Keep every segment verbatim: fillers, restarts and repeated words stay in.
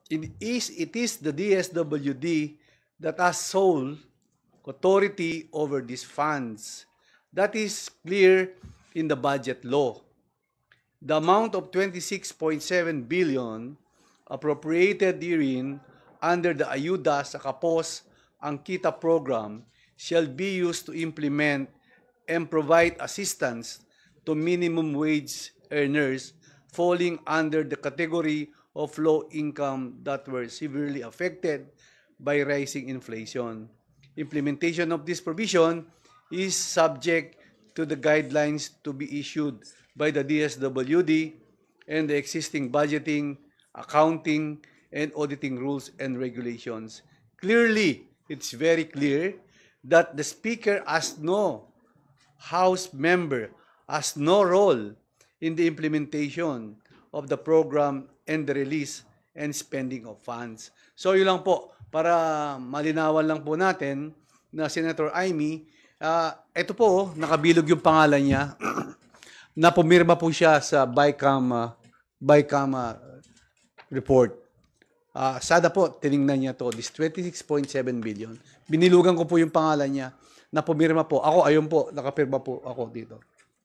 it is, it is the D S W D that has sole authority over these funds. That is clear in the budget law. The amount of twenty-six point seven billion appropriated herein under the Ayuda sa Kapos ang Kita program shall be used to implement and provide assistance to minimum wage earners falling under the category of low income that were severely affected by rising inflation. Implementation of this provision is subject to the guidelines to be issued by the D S W D and the existing budgeting, accounting, and auditing rules and regulations. Clearly, it's very clear that the Speaker has no House member has no role in the implementation of the program and the release and spending of funds. So yun lang po, para malinawan lang po natin na Senator Amy, uh, ito po, nakabilog yung pangalan niya, na pumirma po siya sa BICAM, uh, BICAM uh, report. Uh, sada po, tinignan niya to, this twenty-six point seven billion. Binilugan ko po yung pangalan niya, na pumirma po. Ako, ayun po, nakapirma po ako dito.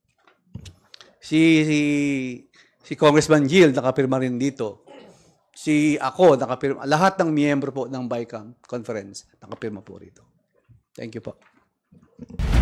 Si, si, si Congressman Gil, nakapirma rin dito. Si ako, nakapirma. Lahat ng miyembro po ng BICAM conference, nakapirma po rito. Thank you po.